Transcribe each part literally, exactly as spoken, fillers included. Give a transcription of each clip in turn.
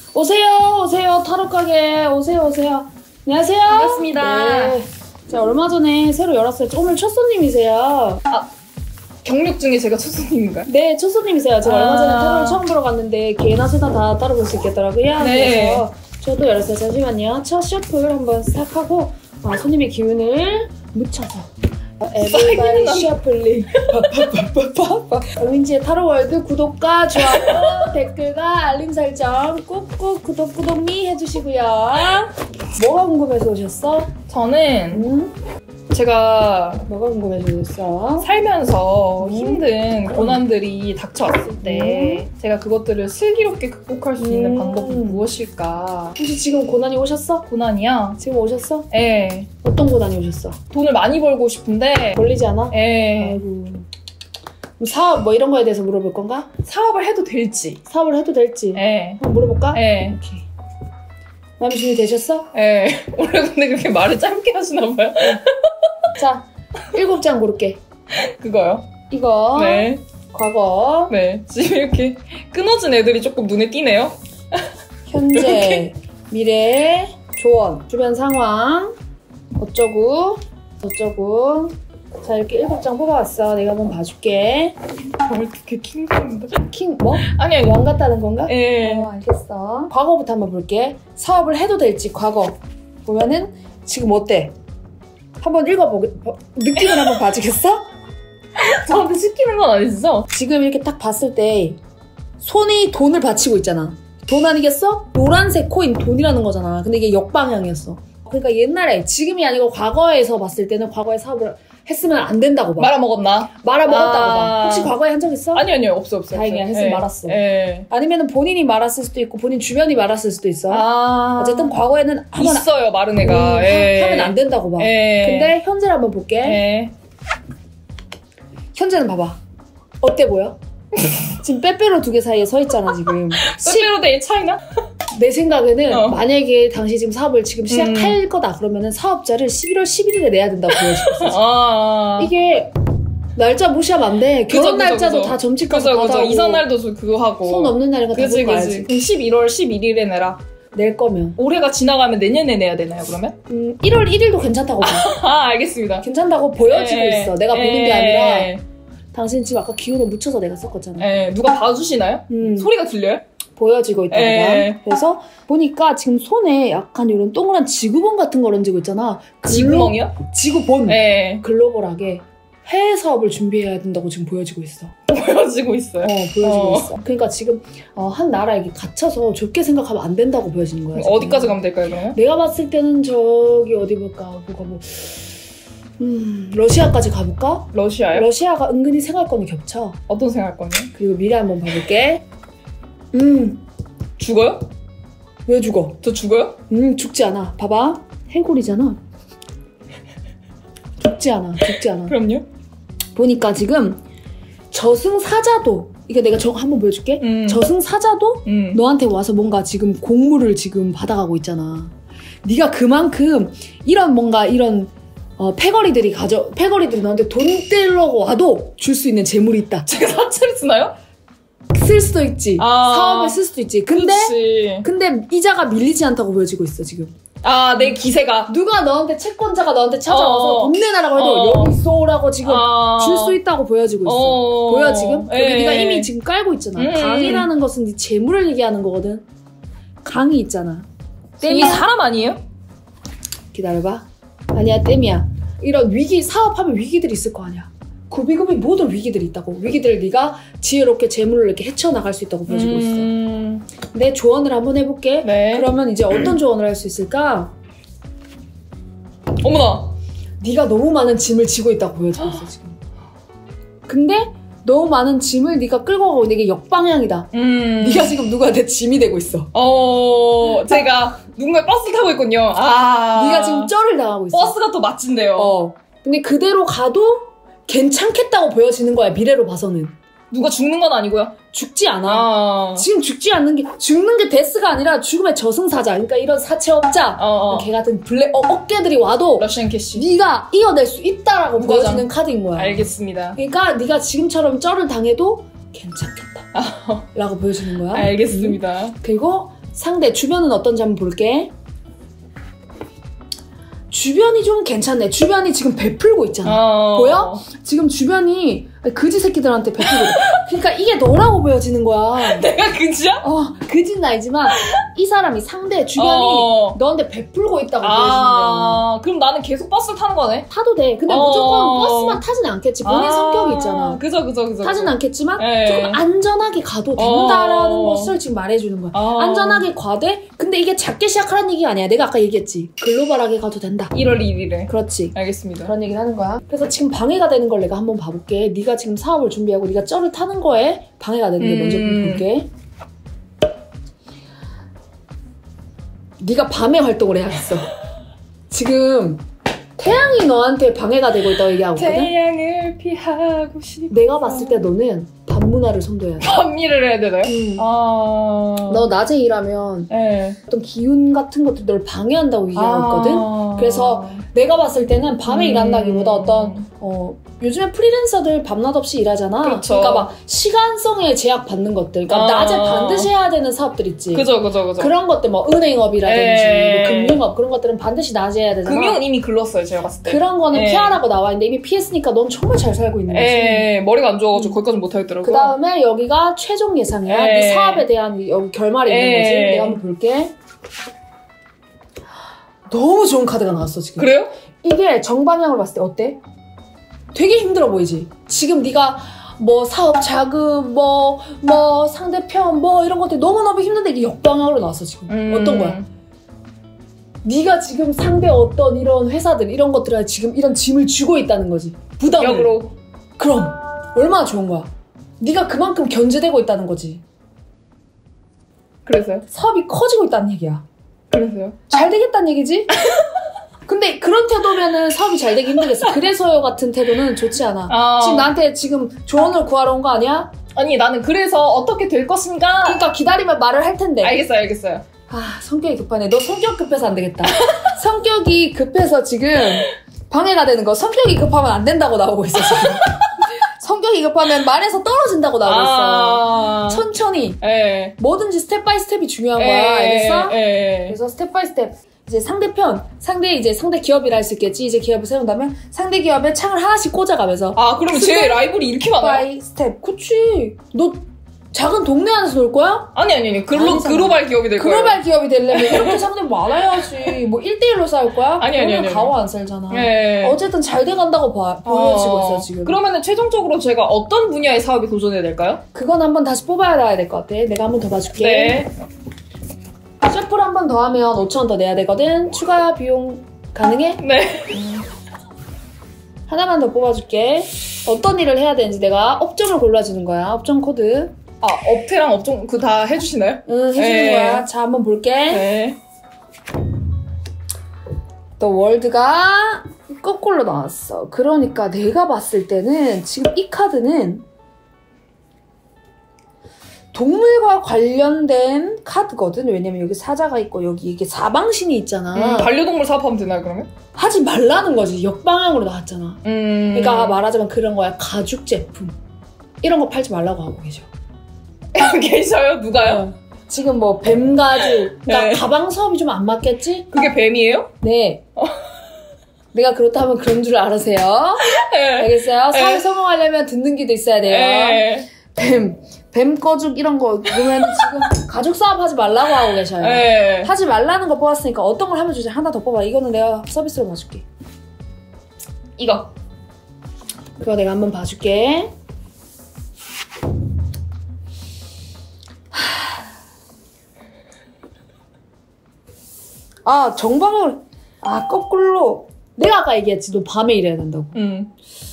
오세요, 오세요. 타로 가게 오세요, 오세요. 안녕하세요. 반갑습니다. 네. 자, 얼마 전에 새로 열었어요. 오늘 첫 손님이세요. 아, 경력 중에 제가 첫 손님인가요? 네, 첫 손님이세요. 제가 아 얼마 전에 타로를 처음 보러 갔는데 개나 수나 다 따로 볼 수 있겠더라고요. 네. 그래서 저도 열었어요. 잠시만요. 첫 셔플 한번 스탑하고 아, 손님의 기운을 묻혀서 에브리바디 셔플링 은지의 타로월드 구독과 좋아요 댓글과 알림 설정 꾹꾹 구독 구독미 해주시고요. 뭐가 궁금해서 오셨어? 저는 응? 제가 뭐가 궁금해서 오셨어? 살면서 음. 힘든 고난들이 닥쳐왔을 때 음. 제가 그것들을 슬기롭게 극복할 수 있는 음. 방법은 무엇일까? 혹시 지금 고난이 오셨어? 고난이야? 지금 오셨어? 예. 어떤 고난이 오셨어? 돈을 많이 벌고 싶은데 걸리지 않아? 예. 아이고. 그럼 사업 뭐 이런 거에 대해서 물어볼 건가? 사업을 해도 될지. 사업을 해도 될지 예. 한번 물어볼까? 예. 오케이. 마음의 준비 되셨어? 예. 원래 근데 그렇게 말을 짧게 하시나봐요. 자, 일곱 장 고를게. 그거요? 이거 네. 과거, 네. 지금 이렇게 끊어진 애들이 조금 눈에 띄네요. 현재, 이렇게. 미래, 조언, 주변 상황, 어쩌고 어쩌고. 자, 이렇게 일곱 장 뽑아왔어. 내가 한번 봐줄게. 어떻게 킹받는다. 킹 뭐? 아니 아니. 왕 같다는 건가? 예. 어, 알겠어. 과거부터 한번 볼게. 사업을 해도 될지 과거 보면은 지금 어때? 한번 읽어보게 느낌을 한번 봐주겠어? 저한테 시키는 건 아니시죠? 지금 이렇게 딱 봤을 때 손이 돈을 받치고 있잖아. 돈 아니겠어? 노란색 코인 돈이라는 거잖아. 근데 이게 역방향이었어. 그러니까 옛날에, 지금이 아니고 과거에서 봤을 때는 과거에 사업을 했으면 안 된다고 봐. 말아먹었나? 말아먹었다고 아... 봐. 혹시 과거에 한 적 있어? 아니 아니요. 없어 없어. 다행이야. 없어요. 했으면 예. 말았어. 예. 아니면 본인이 말았을 수도 있고 본인 주변이 말았을 수도 있어. 아... 어쨌든 과거에는 하면, 있어요. 마른 애가. 음, 하, 예. 하면 안 된다고 봐. 예. 근데 현재를 한번 볼게. 예. 현재는 봐봐. 어때 보여? 지금 빼빼로 두 개 사이에 서 있잖아 지금. 빼빼로 데이 차이나? 내 생각에는 어. 만약에 당시 지금 사업을 지금 시작할 음. 거다 그러면은 사업자를 십일월 십일일에 내야 된다고 보여지고 있어. 아... 이게 날짜 무시하면 안 돼. 결혼 그죠, 그죠, 날짜도 그죠. 다 점집가서 그죠 받아오고 그죠. 이삿날도 그거 하고. 손 없는 날인가 다 그지 보고 그지. 가야지. 그럼 십일월 십일일에 내라. 낼 거면 올해가 지나가면 내년에 내야 되나요 그러면? 음, 일월 일일도 괜찮다고 봐. 아 알겠습니다. 괜찮다고 보여지고 에, 있어. 내가 에, 보는 게 아니라 에, 당신 지금 아까 기운을 묻혀서 내가 썼거잖아. 에, 누가 봐주시나요? 음. 소리가 들려요? 보여지고 있다고 에. 봐. 그래서 보니까 지금 손에 약간 이런 동그란 지구본 같은 걸 얹고 있잖아. 글로- 지구멍이요? 지구본. 네. 글로벌하게 해외 사업을 준비해야 된다고 지금 보여지고 있어. 보여지고 있어요. 어, 보여지고 어. 있어. 그러니까 지금 어, 한 나라에 갇혀서 좁게 생각하면 안 된다고 보여지는 거야. 지금. 어디까지 가면 될까요 그러면? 내가 봤을 때는 저기 어디 볼까? 뭐가 뭐 음, 러시아까지 가볼까? 러시아요? 러시아가 은근히 생활권이 겹쳐. 어떤 생활권이요? 그리고 미래 한번 봐볼게. 음, 죽어요? 왜 죽어? 저 죽어요? 음, 죽지 않아. 봐봐. 해골이잖아. 죽지 않아. 죽지 않아. 그럼요? 보니까 지금 저승사자도, 이게 내가 저거 한번 보여줄게. 음. 저승사자도 음. 너한테 와서 뭔가 지금 공물을 지금 받아가고 있잖아. 네가 그만큼 이런 뭔가 이런 어, 패거리들이 가져 패거리들이 너한테 돈 떼려고 와도 줄 수 있는 재물이 있다. 제가 사채를 쓰나요? 쓸 수도 있지. 아. 사업에 쓸 수도 있지. 근데 그치. 근데 이자가 밀리지 않다고 보여지고 있어 지금. 아, 내 기세가. 누가 너한테 채권자가 너한테 찾아와서 어. 돈 내놔라고 해도 어. 여기 있어라고 지금 아. 줄 수 있다고 보여지고 있어. 어. 보여 지금? 여기 예. 네가 이미 지금 깔고 있잖아. 음. 강이라는 것은 네 재물을 얘기하는 거거든. 강이 있잖아. 이 땜이야? 사람 아니에요? 기다려봐. 아니야, 땜이야. 이런 위기, 사업하면 위기들이 있을 거 아니야. 구비구비 모든 위기들이 있다고. 위기들을 네가 지혜롭게 재물을 이렇게 헤쳐나갈 수 있다고 보여지고 음. 있어. 내 조언을 한번 해볼게. 네. 그러면 이제 어떤 조언을 할 수 있을까? 어머나. 네가 너무 많은 짐을 지고 있다고 보여지고 있어 지금. 근데 너무 많은 짐을 네가 끌고 가고 있는 게 역방향이다. 음. 네가 지금 누구한테 짐이 되고 있어. 어, 제가 누군가 버스 타고 있군요. 아. 네가 지금 쩔을 당하고 있어. 버스가 또 맛진데요. 어. 근데 그대로 가도 괜찮겠다고 보여지는 거야, 미래로 봐서는. 누가 죽는 건 아니고요. 죽지 않아. 아. 지금 죽지 않는 게, 죽는 게 데스가 아니라 죽음의 저승사자. 그러니까 이런 사채업자, 어, 어. 개 같은 블랙, 어, 어깨들이 와도 러시안 캐시. 네가 이어낼 수 있다라고 누가 보여지는 장- 카드인 거야. 알겠습니다. 그러니까 네가 지금처럼 쩔을 당해도 괜찮겠다 라고 보여주는 거야. 알겠습니다. 그리고 상대 주변은 어떤지 한번 볼게. 주변이 좀 괜찮네. 주변이 지금 베풀고 있잖아. 어... 보여? 지금 주변이 그지 새끼들한테 베풀고 있어. 그러니까 이게 너라고 보여지는 거야. 내가 그지야? 어, 그지는 아니지만 이 사람이 상대 주변이 어... 너한테 베풀고 있다고 아... 보여지는 거야. 그럼 나는 계속 버스 타는 거네? 타도 돼. 근데 어... 무조건 버스만 타지는 않겠지. 본인 아... 성격이 있잖아. 그죠 그죠 그죠. 타지는 않겠지만 에... 조금 안전하게 가도 된다라는 어... 것을 지금 말해주는 거야. 아... 안전하게 가되 근데 이게 작게 시작하라는 얘기가 아니야. 내가 아까 얘기했지. 글로벌하게 가도 된다. 일월 일일에. 그렇지. 알겠습니다. 그런 얘기를 하는 거야. 그래서 지금 방해가 되는 걸 내가 한번 봐볼게. 네가 지금 사업을 준비하고 네가 쩔을 타는 거에 방해가 되는 게 음... 먼저 볼게. 네가 밤에 활동을 해야겠어. 지금 태양이 너한테 방해가 되고 있다고 얘기하고 있거든? 태양을 피하고 싶어. 내가 봤을 때 너는 밤문화를 선도해야 돼. 밤일을 해야 되나요? 음. 아... 너 낮에 일하면 네. 어떤 기운 같은 것들이 널 방해한다고 얘기하고 아... 있거든? 그래서 내가 봤을 때는 밤에 음... 일한다기보다 어떤 어 요즘에 프리랜서들 밤낮 없이 일하잖아. 그렇죠. 그러니까 막 시간성에 제약 받는 것들. 그러니까 아... 낮에 반드시 해야 되는 사업들 있지. 그죠 그죠 그죠. 그런 것들 뭐 은행업이라든지 에이... 뭐 금융업 그런 것들은 반드시 낮에 해야 되잖아. 금융은 이미 글렀어요 제가 봤을 때. 그런 거는 에이... 피하라고 나와 있는데 이미 피했으니까 넌 정말 잘 살고 있는 거지. 에이, 머리가 안 좋아가지고 음. 거기까지 못하겠더라고요. 그 다음에 여기가 최종 예상이야. 에이... 네 사업에 대한 여기 결말이 있는 에이... 거지. 내가 한번 볼게. 너무 좋은 카드가 나왔어 지금. 그래요? 이게 정방향으로 봤을 때 어때? 되게 힘들어 보이지? 지금 네가 뭐 사업 자금 뭐 뭐 상대편 뭐 이런 것들 너무너무 힘든데 이게 역방향으로 나왔어 지금. 음... 어떤 거야? 네가 지금 상대 어떤 이런 회사들 이런 것들에 지금 이런 짐을 쥐고 있다는 거지. 부담을. 역으로. 그럼 얼마나 좋은 거야. 네가 그만큼 견제되고 있다는 거지. 그래서요? 사업이 커지고 있다는 얘기야. 그래서요? 잘 되겠다는 얘기지? 근데 그런 태도면은 사업이 잘 되기 힘들겠어. 그래서요 같은 태도는 좋지 않아. 아... 지금 나한테 지금 조언을 구하러 온 거 아니야? 아니 나는 그래서 어떻게 될 것인가. 그러니까 기다리면 말을 할 텐데. 알겠어요 알겠어요. 아 성격이 급하네. 너 성격 급해서 안 되겠다. 성격이 급해서 지금 방해가 되는 거. 성격이 급하면 안 된다고 나오고 있어 지금. 성격이 급하면 말에서 떨어진다고 나오고 있어. 아... 천천히. 에. 뭐든지 스텝 바이 스텝이 중요한 거야. 에. 알겠어? 에. 그래서 스텝 바이 스텝. 이제 상대편, 상대 이제 상대 기업이라 할 수 있겠지. 이제 기업을 세운다면 상대 기업에 창을 하나씩 꽂아가면서. 아 그러면 제 라이벌이 이렇게 많아요? 바이 스텝. 그치. 너 작은 동네 안에서 놀 거야? 아니 아니 아니 글로, 아니잖아. 글로벌 기업이 될 거예요. 글로벌 기업이 되려면 이렇게 상대 많아야지. 뭐 일 대일로 싸울 거야? 아니 아니 아니. 가오 안 살잖아. 네. 어쨌든 잘 돼간다고 봐, 보여지고 어... 있어 지금. 그러면은 최종적으로 제가 어떤 분야의 사업에 도전해야 될까요? 그건 한번 다시 뽑아야 될 것 같아. 내가 한번 더 봐줄게. 네. 셰프를 한 번 더 하면 오천 원 더 내야 되거든. 추가 비용 가능해? 네. 음. 하나만 더 뽑아줄게. 어떤 일을 해야 되는지 내가 업종을 골라주는 거야. 업종 코드. 아 업태랑 업종 그 다 해주시나요? 응, 해주는 네. 거야. 자, 한번 볼게. 네. 또 월드가 거꾸로 나왔어. 그러니까 내가 봤을 때는 지금 이 카드는 동물과 관련된 카드거든. 왜냐면 여기 사자가 있고 여기 이게 사방신이 있잖아. 음, 반려동물 사업하면 되나요 그러면? 하지 말라는 거지. 역방향으로 나왔잖아. 음... 그러니까 말하자면 그런 거야. 가죽 제품 이런 거 팔지 말라고 하고 계셔. 계셔요? 누가요? 어. 지금 뭐 뱀 가죽. 그러니까 네. 가방 사업이 좀 안 맞겠지? 그게 뱀이에요? 네. 어. 내가 그렇다면 그런 줄 알으세요. 네. 알겠어요? 사회 네. 성공하려면 듣는 귀도 있어야 돼요. 네. 뱀, 뱀 거죽 이런 거 보면 지금 가죽 사업 하지 말라고 하고 계셔요. 네. 하지 말라는 거 뽑았으니까 어떤 걸 하면 주지? 하나 더 뽑아. 이거는 내가 서비스로 봐줄게. 이거. 그거 내가 한번 봐줄게. 아, 정방울. 아, 거꾸로. 내가 아까 얘기했지. 너 밤에 일해야 된다고. 음.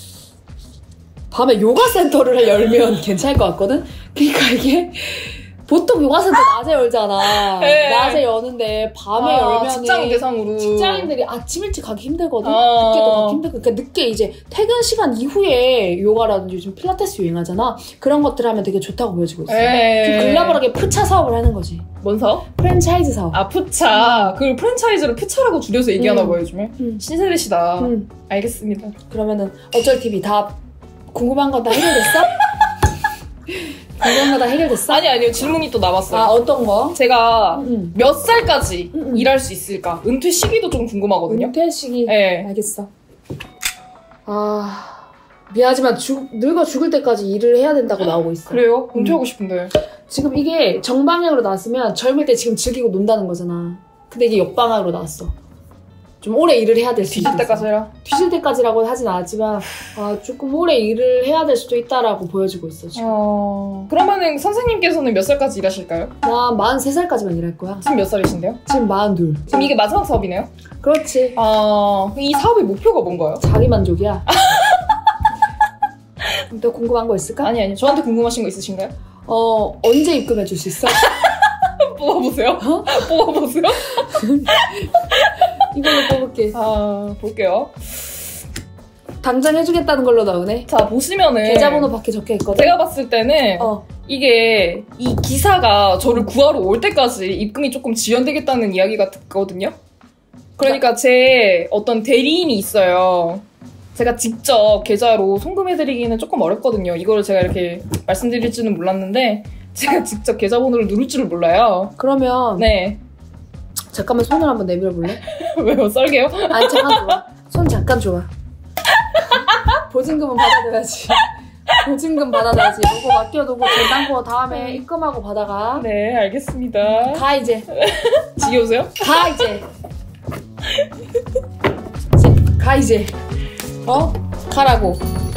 밤에 요가 센터를 열면 괜찮을 것 같거든? 그러니까 이게 보통 요가 센터 낮에 열잖아. 네. 낮에 여는데 밤에 아, 열면 직장 대상으로 직장인들이 아침 일찍 가기 힘들거든? 아. 늦게도 가기 힘들고. 그러니까 늦게 이제 퇴근 시간 이후에 요가라든지 요즘 필라테스 유행하잖아. 그런 것들 하면 되게 좋다고 보여지고 있어. 에이. 좀 글라벌하게 푸차 사업을 하는 거지. 뭔 사업? 프랜차이즈 사업. 아 푸차. 그걸 프랜차이즈를 푸차라고 줄여서 얘기하나 음. 봐요 요즘에. 음. 신세대시다. 음. 알겠습니다. 그러면은 어쩔 티비 다 궁금한 건 다 해결됐어? 그건가 다 해결됐어? 아니 아니요 질문이 또 남았어요. 아 어떤 거? 제가 음. 몇 살까지 음, 음. 일할 수 있을까? 은퇴 시기도 좀 궁금하거든요. 은퇴 시기? 네. 알겠어. 아 미안하지만 죽, 늙어 죽을 때까지 일을 해야 된다고 나오고 있어. 그래요? 은퇴하고 음. 싶은데. 지금 이게 정방향으로 나왔으면 젊을 때 지금 즐기고 논다는 거잖아. 근데 이게 역방향으로 나왔어. 좀 오래 일을 해야 될 수도 있어. 뒤질 때까지 해라. 뒤질 때까지라고 하진 않았지만 아, 조금 오래 일을 해야 될 수도 있다라고 보여지고 있어 지금. 어... 그러면은 선생님께서는 몇 살까지 일하실까요? 나 마흔세 살까지만 일할 거야. 지금 몇 살이신데요? 지금 마흔둘. 지금 이게 마지막 사업이네요? 그렇지. 아... 이 사업의 목표가 뭔가요? 자기 만족이야. 또 궁금한 거 있을까? 아니 아니 저한테 궁금하신 거 있으신가요? 어 언제 입금해 줄 수 있어? 뽑아보세요. 어? 뽑아보세요. 이걸로 뽑을게. 아 볼게요. 당장 해주겠다는 걸로 나오네. 자 보시면은 계좌번호 밖에 적혀 있거든. 제가 봤을 때는 어. 이게 이 기사가 저를 구하러 올 때까지 입금이 조금 지연되겠다는 이야기가 듣거든요. 그러니까 제 어떤 대리인이 있어요. 제가 직접 계좌로 송금해드리기는 조금 어렵거든요. 이거를 제가 이렇게 말씀드릴지는 몰랐는데 제가 직접 계좌번호를 누를 줄을 몰라요. 그러면 네. 잠깐만 손을 한번 내밀어 볼래? 왜요? 썰게요? 아니 잠깐 줘봐. 손 잠깐 줘봐. 보증금은 받아둬야지. 보증금 받아둬야지. 이거 맡겨두고 전당포 다음에 입금하고 받아가. 네 알겠습니다. 가 이제. 지겨우세요? 가 이제. 이제 가 이제. 어? 가라고.